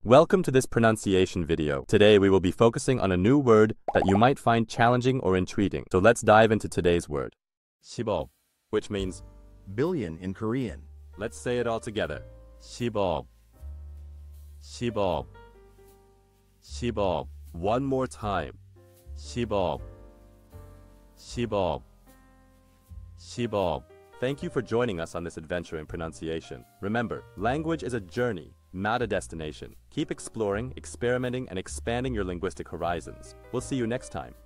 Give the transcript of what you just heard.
Welcome to this pronunciation video. Today we will be focusing on a new word that you might find challenging or intriguing. So let's dive into today's word. sibeok, which means billion in Korean. let's say it all together. sibeok. sibeok. sibeok. One more time. sibeok. sibeok. sibeok. Thank you for joining us on this adventure in pronunciation. Remember, language is a journey, not a destination. Keep exploring, experimenting, and expanding your linguistic horizons. We'll see you next time.